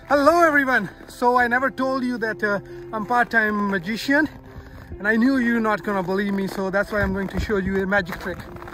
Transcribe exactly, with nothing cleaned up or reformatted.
Hello everyone. So I never told you that uh, I'm part-time magician, and I knew you're not gonna believe me, so that's why I'm going to show you a magic trick.